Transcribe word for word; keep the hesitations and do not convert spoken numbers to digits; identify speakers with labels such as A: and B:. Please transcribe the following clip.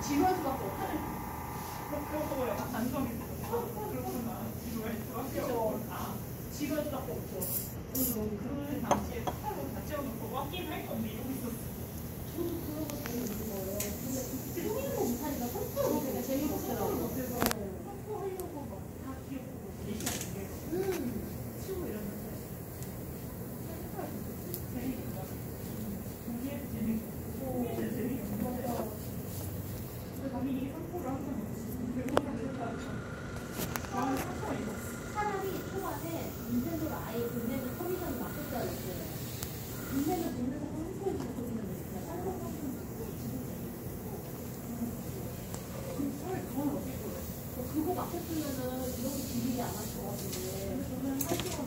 A: 지루할 수밖에 없어.
B: 그것도 약간 단점이 있어. 그렇구나. 지루할 수밖에 없어. 아,
A: 지루할 수밖에 없죠.
B: 그 당시에 스타로 다 채워놓고 왔긴 할 건데 이러고 있었어.
A: 저도 그런 거 제일 못먹어요 근데 꾸미는 거 못하니까 선수를 못하니까 재미없더라고요.
B: 그래서 선수 하려고 막 다 귀엽고 예시 안 게.
A: 음.
B: 치고 이러면서 생각이 재미있다. 공기에도 재미있고, 공기에도 재미있고. 근데 남이 이 선포를 항상 배고프면 된다. 마음에 상처가 있었어.
A: 차라리 초반에 닌텐도를 아예 국내에서 커미션을 맡겼어야 했어요. 국내는 국내에서 한국에서 커미션을 했어요. 딴거 커미션
B: 차라리 그건 어디 거예요?
A: 그거 맡겼으면은 이런 게 비밀이 안 맞춰가지고.
B: 근데 저는 한 시간